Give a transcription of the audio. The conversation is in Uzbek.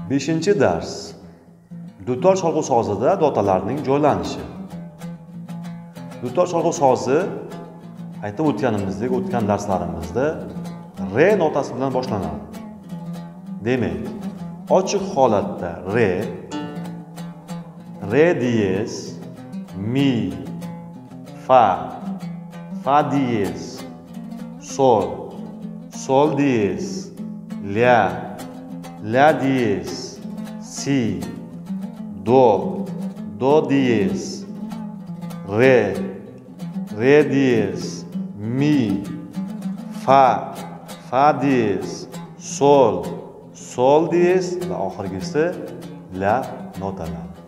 Beshinchi dars. Dutor cholg'u sozida notalarning joylanishi. Dutor cholg'u sozi aytib o'tganimizdek, o'tgan darslarimizda re notasi bilan boshlanadi. Demak, ochiq holatda re diyez, mi, fa diyez, sol diyez, la diyez, si, do diyez, re diyez, mi, fa diyez, sol diyez va oxirgisi la notalar.